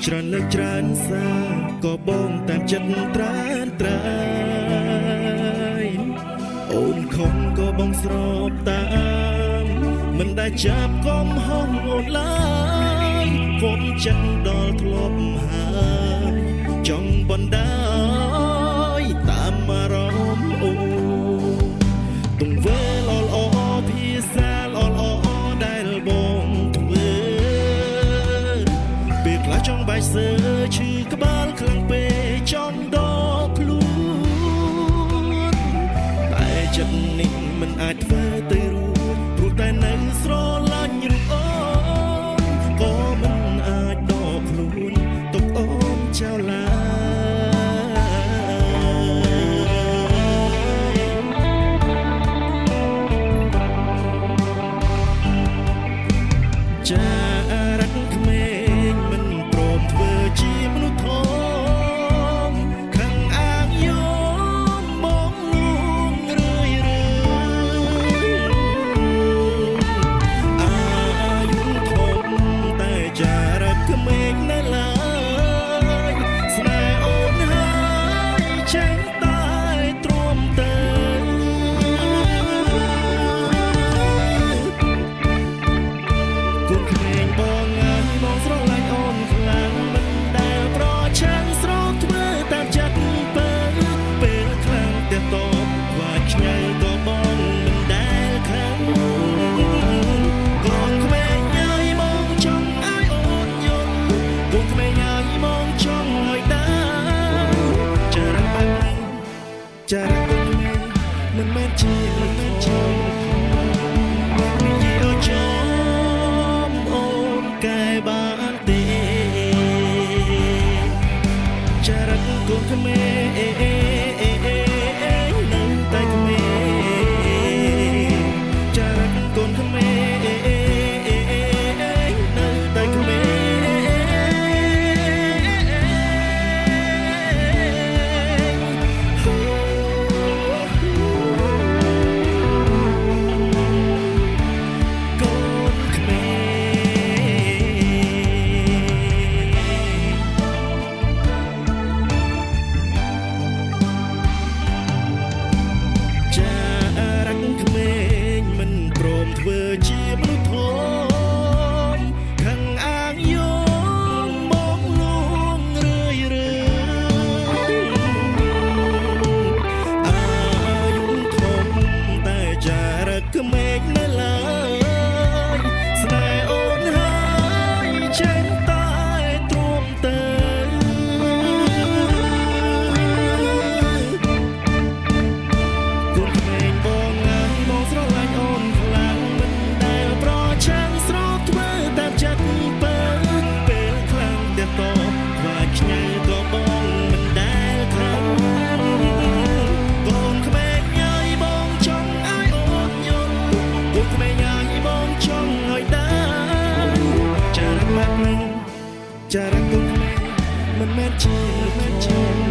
ច្រើនលើកច្រើនសារក៏បងតាមចិត្តត្រានត្រាយអូនខំក៏បងស្របតាមមិនដែលចាប់កំហុសអូនឡើយកុំចិត្តដល់ធ្លាប់ហើយចង់បណ្ដាយតាមអារម្មណ៍អូទង្វើល្អភាសាល្អដែលបងធ្វើពេលខ្លះចង់បែកសើឈឺក្បាលខ្លាំងពេកចង់ដកខ្លួនតែចិត្តនេះមិនអាចធ្វើទៅរួចព្រោះតែនៅស្រឡាញ់រូបអូនក៏មិនអាចដកខ្លួនទុកអូនចោលឡើយចារត់ក្មេងមិនព្រមធ្វើជាមនុស្សធំខាងអាងយំមកលួងរឿយរឿយអាយុធំតែចារត់ក្មេងនៅឡើយស្នេហ៍អូនហើយចេញតែទ្រាំទៅគូក្មេងបងងាយមកស្រឡាញ់អូនខ្លាំងមិនដែលប្រឆាំងស្រោធ្វើតាមចិត្តពេលខ្លាំងតែតបខ្វាចឆ្ងាយក៏បងមិនដែលខឹងកូនក្មេងញ៉ៃមកចង់ឲ្យអូនយល់កូនក្មេងញ៉ៃមកចង់ឲ្យដែរចារ៉ាក់បែបនេះចារ៉ាក់កូនក្មេងមិនមែនជានិយាយឲ្យចំអូនកែបានទេចារ៉ាក់កូនក្មេងនៅតែក្មេងចារ៉ាក់កូនក្មេងនៅតែក្មេងកូនក្មេងចារ៉ាក់ក្មេងមិនព្រមធ្វើជាមនុស្សធំខាងអាងយំមកលួងរឿយរឿយអាយុធំតែចារ៉ាក់ក្មេងនៅឡើយស្នេហ៍អូនហើយចេញតែទ្រាំទៅកូនក្មេងបងងាយមកស្រឡាញ់អូនខ្លាំងមិនដែលប្រឆាំងស្រោបធ្វើតាមចិត្តពេលខ្លាំងតែតបខ្វាចឆ្ងាយក៏បងមិនដែលខឹងកូនក្មេងញ៉ៃបងចង់ឲ្យអូនយល់កូនក្មេងញ៉ៃបងចង់ឲ្យដែរចារ៉ាក់បែបនេះចារ៉ាក់កូនក្មេងមិនមែនជា